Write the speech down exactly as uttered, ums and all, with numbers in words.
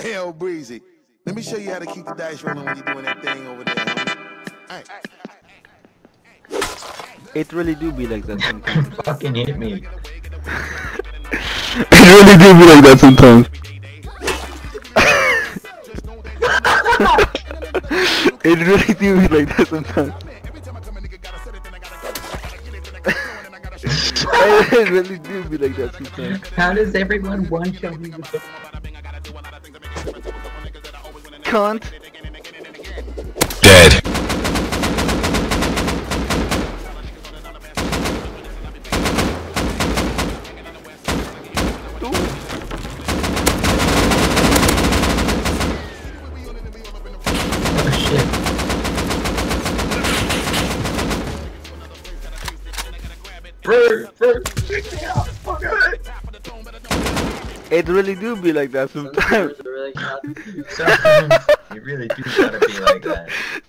Hell breezy. Let me show you how to keep the dice rolling when you're doing that thing over there, homie. All right. It really do be like that sometimes. Fucking hit me. It really do be like that sometimes. It really do be like that sometimes. It really do be like that sometimes. How does everyone one shot me with the Cunt. Dead. oh shit? Brr, brr. It really do be like that sometimes. Sometimes you really do gotta be like that.